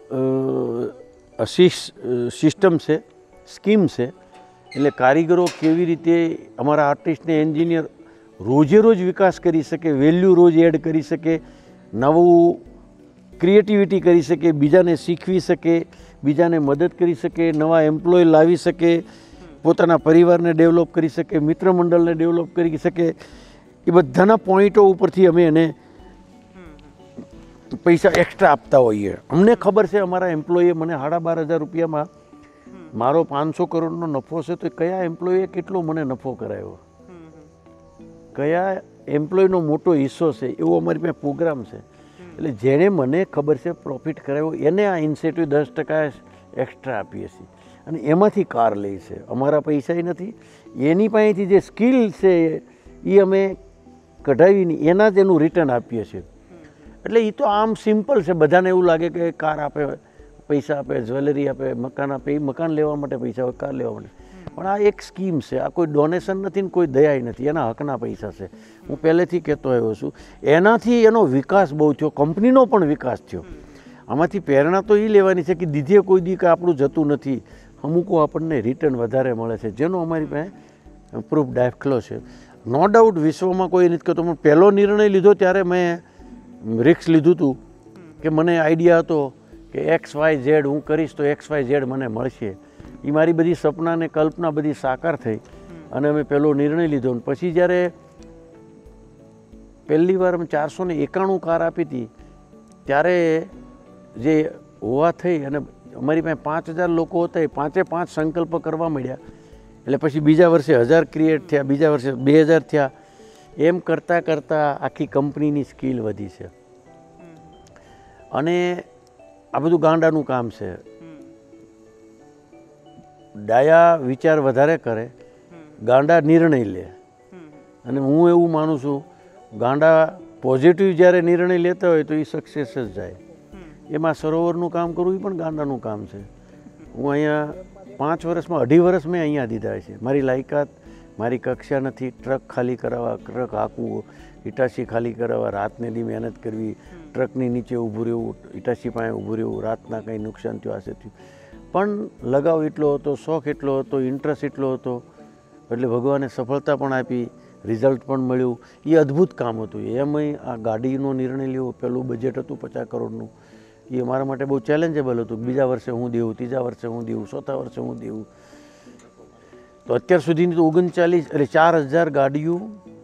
સિસ્ટમ છે, સ્કીમ છે. એટલે કારીગરો કેવી રીતે અમારા આર્ટિસ્ટને એન્જિનિયર રોજે રોજ વિકાસ કરી શકે, વેલ્યુ રોજ એડ કરી શકે, નવું ક્રિએટિવિટી કરી શકે, બીજાને શીખવી શકે, બીજાને મદદ કરી શકે, નવા એમ્પ્લોય લાવી શકે, પોતાના પરિવારને ડેવલપ કરી શકે, મિત્ર મંડળને ડેવલપ કરી શકે. એ બધાના પોઈન્ટો ઉપરથી અમે એને પૈસા એક્સ્ટ્રા આપતા હોઈએ. અમને ખબર છે અમારા એમ્પ્લોયે મને સાડા બાર હજાર રૂપિયામાં મારો પાંચસો કરોડનો નફો છે તો કયા એમ્પ્લોયે કેટલો મને નફો કરાવ્યો, કયા એમ્પ્લોયનો મોટો હિસ્સો છે, એવો અમારી પાસે પ્રોગ્રામ છે. એટલે જેણે મને ખબર છે પ્રોફિટ કરાવ્યો એને આ ઇન્સેન્ટિવ દસ ટકા એક્સ્ટ્રા આપીએ છીએ અને એમાંથી કાર લે છે. અમારા પૈસા નથી, એની પાસેથી જે સ્કિલ છે એ અમે કઢાવીને એના જ એનું રિટર્ન આપીએ છીએ. એટલે એ તો આમ સિમ્પલ છે. બધાને એવું લાગે કે કાર આપે, પૈસા આપે, જ્વેલરી આપે, મકાન આપે, એ મકાન લેવા માટે પૈસા હોય, કાર લેવા માટે. પણ આ એક સ્કીમ છે. આ કોઈ ડોનેશન નથી ને કોઈ દયા નથી. એના હકના પૈસા છે. હું પહેલેથી કહેતો આવ્યો છું. એનાથી એનો વિકાસ બહુ થયો, કંપનીનો પણ વિકાસ થયો. આમાંથી પ્રેરણા તો એ લેવાની છે કે દીધે કોઈ દી કે આપણું જતું નથી, અમુકો આપણને રિટર્ન વધારે મળે છે, જેનો અમારી પાસે પ્રૂફ દાખલો છે. નો ડાઉટ વિશ્વમાં કોઈ નથી કહેતો, પણ પહેલો નિર્ણય લીધો ત્યારે મેં રિસ્ક લીધું હતું કે મને આઈડિયા હતો કે એક્સ વાય ઝેડ હું કરીશ તો એક્સ વાય ઝેડ મને મળશે. એ મારી બધી સપના ને કલ્પના બધી સાકાર થઈ અને અમે પહેલો નિર્ણય લીધો. પછી જ્યારે પહેલી વાર અમે ચારસો ને એકાણું કાર આપી હતી ત્યારે જે હોવા થઈ અને અમારી પાસે પાંચ હજાર લોકો હતા, એ પાંચે પાંચ સંકલ્પ કરવા મળ્યા. એટલે પછી બીજા વર્ષે હજાર ક્રિએટ થયા, બીજા વર્ષે બે હજાર થયા. એમ કરતાં કરતાં આખી કંપનીની સ્કિલ વધી છે. અને આ બધું ગાંડાનું કામ છે. ડાયા વિચાર વધારે કરે, ગાંડા નિર્ણય લે. અને હું એવું માનું છું, ગાંડા પોઝિટિવ જ્યારે નિર્ણય લેતા હોય તો એ સક્સેસ જ જાય. એમાં સરોવરનું કામ કરવું એ પણ ગાંડાનું કામ છે. હું અહીંયા પાંચ વર્ષમાં અઢી વર્ષ મેં અહીંયા દીધા છે. મારી લાયકાત, મારી કક્ષા નથી. ટ્રક ખાલી કરાવવા, ટ્રક હાંકવું, ઇટાચી ખાલી કરાવવા, રાતને દી મહેનત કરવી, ટ્રકની નીચે ઊભું રહેવું, ઇટાચી પાસે ઊભું રહેવું, રાતના કંઈ નુકસાન થયું હશે થયું. પણ લગાવ એટલો હતો, શોખ એટલો હતો, ઇન્ટરેસ્ટ એટલો હતો, એટલે ભગવાને સફળતા પણ આપી, રિઝલ્ટ પણ મળ્યું. એ અદ્ભુત કામ હતું. એમાંય આ ગાડીનો નિર્ણય લેવો, પહેલું બજેટ હતું પચાસ કરોડનું, એ મારા માટે બહુ ચેલેન્જેબલ હતું. બીજા વર્ષે હું દેવું, ત્રીજા વર્ષે હું દેવું, ચોથા વર્ષે હું દેવું. તો અત્યાર સુધીની તો ઓગણચાલીસ એટલે ચાર હજાર ગાડીઓ,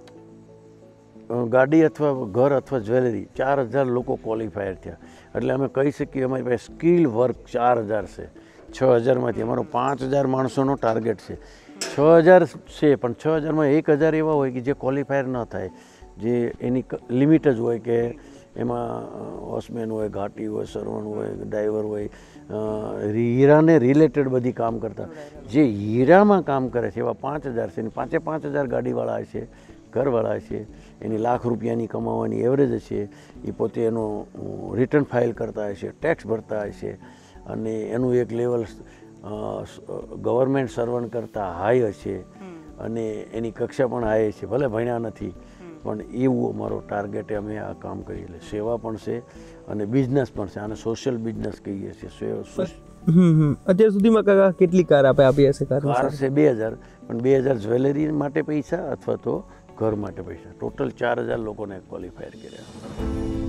ગાડી અથવા ઘર અથવા જ્વેલરી, ચાર હજાર લોકો ક્વોલિફાયર થયા. એટલે અમે કહી શકીએ અમારી પાસે સ્કિલ વર્ક ચાર હજાર છે. છ હજારમાંથી અમારો પાંચ હજાર માણસોનો ટાર્ગેટ છે. છ હજાર છે, પણ છ હજારમાં એક હજાર એવા હોય કે જે ક્વોલિફાયર ન થાય, જે એની લિમિટ જ હોય કે એમાં વોચમેન હોય, ઘાટી હોય, સર્વણ હોય, ડ્રાઈવર હોય, હીરાને રિલેટેડ બધી કામ કરતા. જે હીરામાં કામ કરે છે એવા પાંચ હજાર છે. એની પાંચે પાંચ હજાર ગાડીવાળા છે, ઘરવાળા છે, એની લાખ રૂપિયાની કમાવાની એવરેજ છે. એ પોતે એનો રિટર્ન ફાઇલ કરતા હશે, ટેક્સ ભરતા હશે, અને એનું એક લેવલ ગવર્મેન્ટ સર્વન્ટ કરતાં હાઈ હશે, અને એની કક્ષા પણ હાઈ છે. ભલે ભણ્યા નથી, પણ એવું અમારો ટાર્ગેટે અમે આ કામ કરીએ. એટલે સેવા પણ છે અને બિઝનેસ પણ છે. આને સોશિયલ બિઝનેસ કહીએ છીએ. અત્યાર સુધીમાં કાકા કેટલી કાર આપે આપી હશે? કાર છે બે હજાર, પણ બે હજાર જ્વેલરી માટે પૈસા અથવા તો ઘર માટે પૈસા. ટોટલ ચાર હજાર લોકોને ક્વોલિફાયર કર્યા.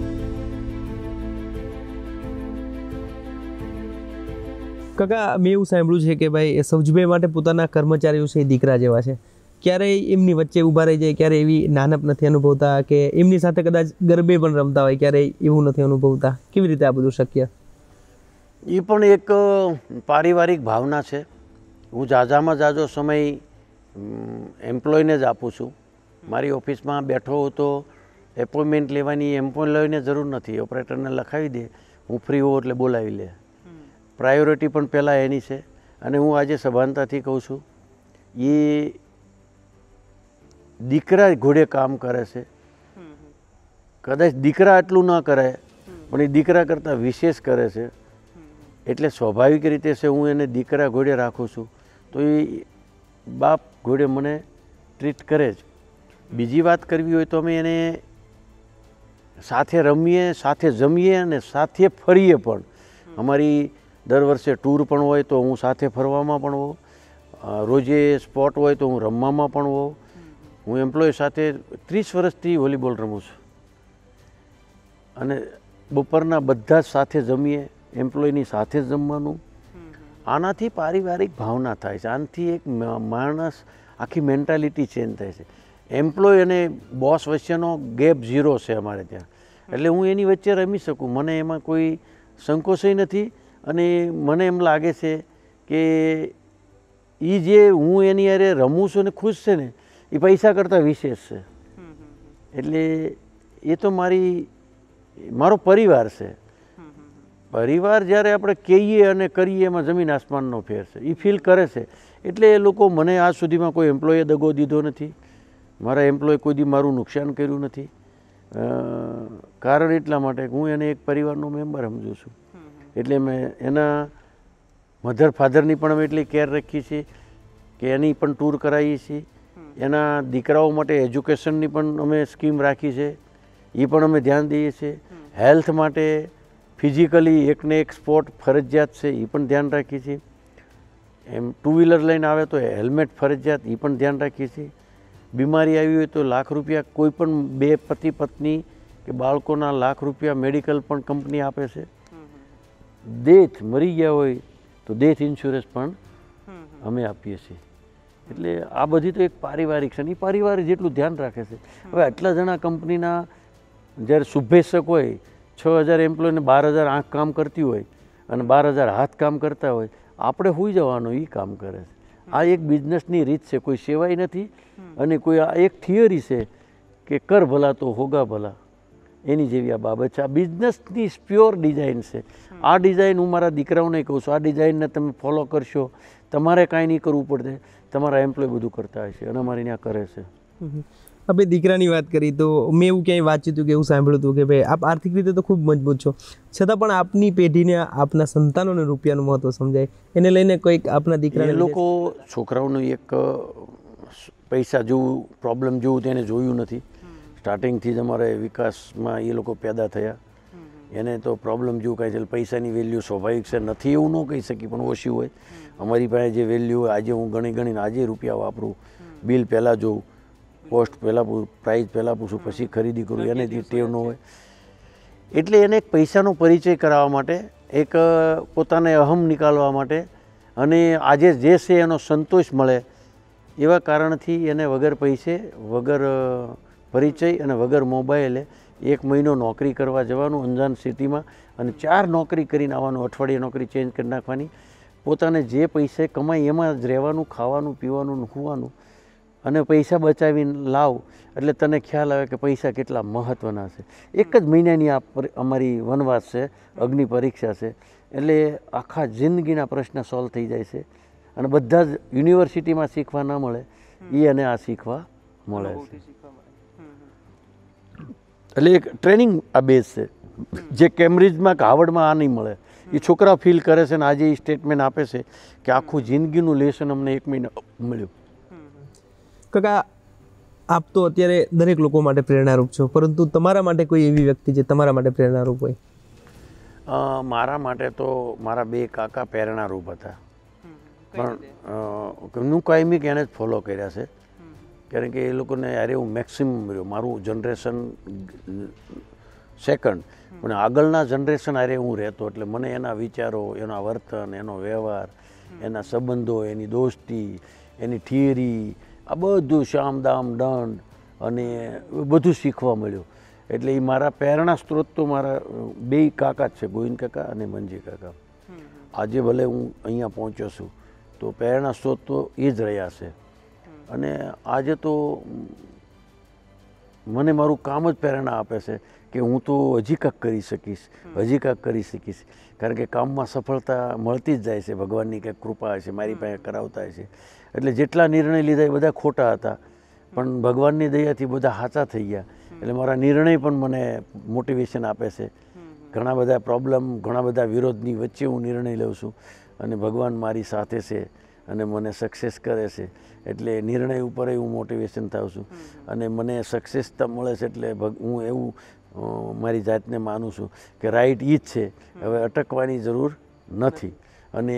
કાકા મેં એવું સાંભળ્યું છે કે ભાઈ સૌજીભાઈ માટે પોતાના કર્મચારીઓ છે એ દીકરા જેવા છે. ક્યારેય એમની વચ્ચે ઊભા રહી જાય, ક્યારે એવી નાનપ નથી અનુભવતા, કે એમની સાથે કદાચ ગરબે પણ રમતા હોય, ક્યારેય એવું નથી અનુભવતા? કેવી રીતે આ બધું શક્ય? એ પણ એક પારિવારિક ભાવના છે. હું ઝાઝામાં ઝાઝો સમય એમ્પ્લોયને જ આપું છું. મારી ઓફિસમાં બેઠો હોઉં તો એપોઇન્ટમેન્ટ લેવાની એમ્પ્લોયને જરૂર નથી. ઓપરેટરને લખાવી દે, હું ફ્રી હોઉં એટલે બોલાવી લે. પ્રાયોરિટી પણ પહેલાં એની છે. અને હું આજે સભાનતાથી કહું છું, એ દીકરા ઘોડે કામ કરે છે. કદાચ દીકરા આટલું ન કરે, પણ એ દીકરા કરતાં વિશેષ કરે છે. એટલે સ્વાભાવિક રીતે છે હું એને દીકરા ઘોડે રાખું છું, તો એ બાપ ઘોડે મને ટ્રીટ કરે જ. બીજી વાત કરવી હોય તો અમે એને સાથે રમીએ, સાથે જમીએ અને સાથે ફરીએ પણ. અમારી દર વર્ષે ટૂર પણ હોય તો હું સાથે ફરવામાં પણ હોઉં, રોજે સ્પોટ હોય તો હું રમવામાં પણ હોઉં. હું એમ્પ્લોય સાથે ત્રીસ વર્ષથી વોલીબોલ રમું છું, અને બપોરના બધા જ સાથે જમીએ, એમ્પ્લોયની સાથે જ જમવાનું. આનાથી પારિવારિક ભાવના થાય છે. આનાથી એક માણસ આખી મેન્ટાલિટી ચેન્જ થાય છે. એમ્પ્લોય અને બોસ વચ્ચેનો ગેપ ઝીરો છે અમારે ત્યાં. એટલે હું એની વચ્ચે રમી શકું, મને એમાં કોઈ સંકોચય નથી. અને મને એમ લાગે છે કે એ જે હું એની અરે રમું છું ને ખુશ છે ને, એ પૈસા કરતાં વિશેષ છે. એટલે એ તો મારી મારો પરિવાર છે. પરિવાર જ્યારે આપણે કહીએ અને કરીએ એમાં જમીન આસમાનનો ફેર છે. એ ફીલ કરે છે. એટલે એ લોકો, મને આજ સુધીમાં કોઈ એમ્પ્લોયે દગો દીધો નથી, મારા એમ્પ્લોય કોઈ દી મારું નુકસાન કર્યું નથી. કારણ એટલા માટે હું એને એક પરિવારનો મેમ્બર સમજું છું. એટલે મેં એના મધર ફાધરની પણ અમે એટલી કેર રાખીએ છીએ કે એની પણ ટૂર કરાવીએ છીએ. એના દીકરાઓ માટે એજ્યુકેશનની પણ અમે સ્કીમ રાખી છે, એ પણ અમે ધ્યાન દઈએ છીએ. હેલ્થ માટે ફિઝિકલી એકને એક સ્પોર્ટ ફરજિયાત છે, એ પણ ધ્યાન રાખીએ છીએ. એમ ટુ વ્હીલર લઈને આવે તો હેલ્મેટ ફરજિયાત, એ પણ ધ્યાન રાખીએ છીએ. બીમારી આવી હોય તો લાખ રૂપિયા કોઈ પણ બે પતિ પત્ની કે બાળકોના લાખ રૂપિયા મેડિકલ પણ કંપની આપે છે. ડેથ મરી ગયા હોય તો ડેથ ઇન્સ્યોરન્સ પણ અમે આપીએ છીએ. એટલે આ બધી તો એક પારિવારિક છે. એ પરિવાર જેટલું ધ્યાન રાખે છે. હવે આટલા જણા કંપનીના જ્યારે શુભેચ્છક હોય, છ હજાર એમ્પ્લોયને બાર હજાર આંખ કામ કરતી હોય અને બાર હજાર હાથ કામ કરતા હોય, આપણે હોઈ જવાનું, એ કામ કરે છે. આ એક બિઝનેસની રીત છે, કોઈ સેવાય નથી. અને કોઈ આ એક થિયરી છે કે કર ભલા તો હોગા ભલા, એની જેવી આ બાબત છે. આ બિઝનેસની પ્યોર ડિઝાઇન છે. આ ડિઝાઇન હું મારા દીકરાઓને કહું છું, આ ડિઝાઇનને તમે ફોલો કરશો તમારે કાંઈ નહીં કરવું પડે, તમારા એમ્પ્લોય બધું કરતા હશે અને અમારે ત્યાં કરે છે. આપણે દીકરાની વાત કરી તો મેં એવું ક્યાંય વાંચ્યું હતું કે એવું સાંભળ્યું હતું કે ભાઈ આપ આર્થિક રીતે તો ખૂબ મજબૂત છો, છતાં પણ આપની પેઢીને આપના સંતાનોને રૂપિયાનું મહત્વ સમજાય એને લઈને કોઈક આપના દીકરા એ લોકો છોકરાઓનું એક પૈસા જેવું પ્રોબ્લેમ જેવું તેને જોયું નથી. સ્ટાર્ટિંગથી જ અમારે વિકાસમાં એ લોકો પેદા થયા, એને તો પ્રોબ્લેમ જેવું કાંઈ છે. પૈસાની વેલ્યુ સ્વાભાવિક છે, નથી એવું ન કહી શકી પણ ઓછી હોય. અમારી પાસે જે વેલ્યુ હોય આજે હું ગણી ગણીને આજે રૂપિયા વાપરું, બિલ પહેલાં જોઉં, કોસ્ટ પહેલાં પૂછું, પ્રાઇસ પહેલાં પૂછું, પછી ખરીદી કરું, એને જે ટેવ ન હોય. એટલે એને એક પૈસાનો પરિચય કરાવવા માટે, એક પોતાને અહમ નિકાલવા માટે અને આજે જે છે એનો સંતોષ મળે એવા કારણથી એને વગર પૈસે, વગર પરિચય અને વગર મોબાઈલે એક મહિનો નોકરી કરવા જવાનું અંજાન સિટીમાં અને ચાર નોકરી કરીને આવવાનું, અઠવાડિયે નોકરી ચેન્જ કરી નાખવાની, પોતાને જે પૈસે કમાય એમાં જ રહેવાનું, ખાવાનું, પીવાનું, સૂવાનું અને પૈસા બચાવીને લાવ એટલે તને ખ્યાલ આવે કે પૈસા કેટલા મહત્ત્વના છે. એક જ મહિનાની આ અમારી વનવાસ છે, અગ્નિ પરીક્ષા છે, એટલે આખા જિંદગીના પ્રશ્ન સોલ્વ થઈ જાય છે અને બધા જ યુનિવર્સિટીમાં શીખવા ન મળે એ અને આ શીખવા મળે છે. એટલે એક ટ્રેનિંગ આ બેઝ છે જે કેમ્બ્રિજમાં કે હાર્વર્ડમાં આ નહીં મળે. એ છોકરા ફીલ કરે છે ને આજે એ સ્ટેટમેન્ટ આપે છે કે આખું જિંદગીનું લેસન અમને એક મહિના મળ્યું. કાકા આપ તો અત્યારે દરેક લોકો માટે પ્રેરણારૂપ છો, પરંતુ તમારા માટે કોઈ એવી વ્યક્તિ જે તમારા માટે પ્રેરણારૂપ હોય? મારા માટે તો મારા બે કાકા પ્રેરણારૂપ હતા, પણ હું કાયમી કે એને જ ફોલો કર્યા છે, કારણ કે એ લોકોને યારે હું મેક્સિમમ રહ્યો. મારું જનરેશન સેકન્ડ પણ આગળના જનરેશન હારે હું રહેતો, એટલે મને એના વિચારો, એના વર્તન, એનો વ્યવહાર, એના સંબંધો, એની દોસ્તી, એની થિયરી, આ બધું શામ દામ દંડ અને બધું શીખવા મળ્યું. એટલે એ મારા પ્રેરણા સ્ત્રોત તો મારા બે કાકા જ છે, ગોવિંદ કાકા અને મંજી કાકા. આજે ભલે હું અહીંયા પહોંચ્યો છું તો પ્રેરણા સ્ત્રોત તો એ જ રહ્યા છે. અને આજે તો મને મારું કામ જ પ્રેરણા આપે છે કે હું તો હજી કાંક કરી શકીશ, હજી કાંક કરી શકીશ, કારણ કે કામમાં સફળતા મળતી જ જાય છે. ભગવાનની કંઈક કૃપા છે, મારી પાસે કરાવતા છે. એટલે જેટલા નિર્ણય લીધા એ બધા ખોટા હતા, પણ ભગવાનની દયાથી બધા સાચા થઈ ગયા. એટલે મારા નિર્ણય પણ મને મોટિવેશન આપે છે. ઘણા બધા પ્રોબ્લેમ, ઘણા બધા વિરોધની વચ્ચે હું નિર્ણય લઉં છું અને ભગવાન મારી સાથે છે અને મને સક્સેસ કરે છે. એટલે નિર્ણય ઉપર હું મોટિવેશન થાઉં છું અને મને સક્સેસતા મળે છે. એટલે હું એવું મારી જાતને માનું છું કે રાઈટ ઈ જ છે, હવે અટકવાની જરૂર નથી. અને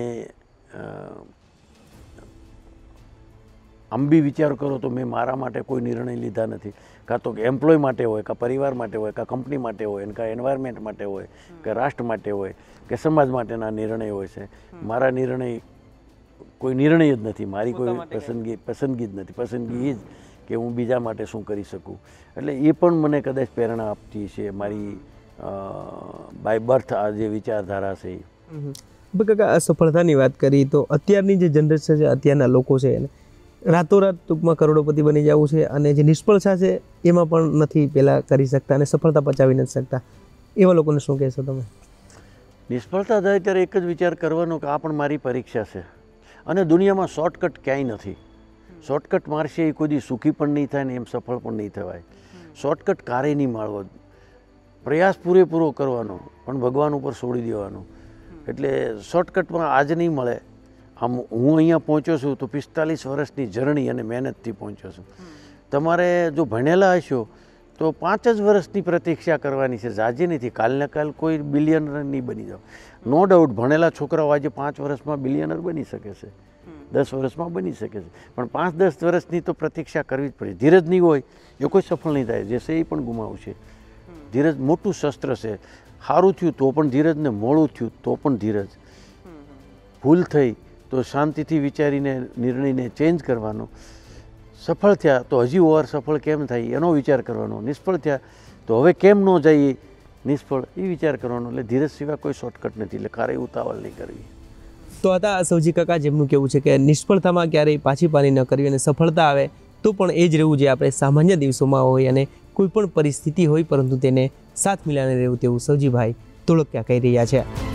આમ બી વિચાર કરો તો મેં મારા માટે કોઈ નિર્ણય લીધા નથી, કાં તો એમ્પ્લોય માટે હોય, કાં પરિવાર માટે હોય, કાં કંપની માટે હોય, કાં એન્વાયરમેન્ટ માટે હોય, કે રાષ્ટ્ર માટે હોય, કે સમાજ માટેના નિર્ણય હોય છે. મારા નિર્ણય કોઈ નિર્ણય જ નથી, મારી કોઈ પસંદગી પસંદગી જ નથી. પસંદગી એ જ કે હું બીજા માટે શું કરી શકું. એટલે એ પણ મને કદાચ પ્રેરણા આપતી છે, મારી બાય બર્થ આ જે વિચારધારા છે. કાકા અસફળતાની વાત કરી તો અત્યારની જે જનરેશન છે, અત્યારના લોકો છે એને રાતોરાત ટૂંકમાં કરોડોપતિ બની જવું છે અને જે નિષ્ફળતા છે એમાં પણ નથી પહેલાં કરી શકતા અને સફળતા પચાવી નથી શકતા. એવા લોકોને શું કહેશો તમે? નિષ્ફળતા થાય ત્યારે એક જ વિચાર કરવાનો કે આ પણ મારી પરીક્ષા છે અને દુનિયામાં શોર્ટકટ ક્યાંય નથી. શોર્ટકટ મારશે એ કોઈ દી સુખી પણ નહીં થાય ને એમ સફળ પણ નહીં થવાય. શોર્ટકટ ક્યારેય નહીં માળવો, પ્રયાસ પૂરેપૂરો કરવાનો પણ ભગવાન ઉપર છોડી દેવાનો. એટલે શોર્ટકટમાં આજ નહીં મળે. આમ હું અહીંયા પહોંચ્યો છું તો પિસ્તાલીસ વર્ષની જર્ની અને મહેનતથી પહોંચ્યો છું. તમારે જો ભણેલા હશો તો પાંચ જ વર્ષની પ્રતીક્ષા કરવાની છે, જાજી નથી. કાલને કાલ કોઈ બિલિયનર નહીં બની જાઓ. નો ડાઉટ ભણેલા છોકરાઓ આજે પાંચ વર્ષમાં બિલિયનર બની શકે છે, દસ વર્ષમાં બની શકે છે, પણ પાંચ દસ વર્ષની તો પ્રતીક્ષા કરવી જ પડે. ધીરજ નહીં હોય એ કોઈ સફળ નહીં થાય, જે છે એ પણ ગુમાવશે. ધીરજ મોટું શસ્ત્ર છે. સારું થયું તો પણ ધીરજ ને મોડું થયું તો પણ ધીરજ. ભૂલ થઈ તો શાંતિથી વિચારીને નિર્ણયને ચેન્જ કરવાનો. સફળ થયા તો હજી ઓર સફળ કેમ થાય એનો વિચાર કરવાનો. નિષ્ફળ થયા તો હવે કેમ ન જઈએ નિષ્ફળ એ વિચાર કરવાનો. એટલે ધીરજ સિવાય કોઈ શોર્ટકટ નથી. એટલે ક્યારેય ઉતાવળ નહીં કરવી. તો હતા સૌજી કાકા જેમનું કહેવું છે કે નિષ્ફળતામાં ક્યારેય પાછી પાની ન કરવી અને સફળતા આવે તો પણ એ જ રહેવું જે આપણે સામાન્ય દિવસોમાં હોય અને કોઈ પણ પરિસ્થિતિ હોય પરંતુ તેને સાથ મિલાવીને રહેવું તેવું સૌજીભાઈ ધોળકિયા કહી રહ્યા છે.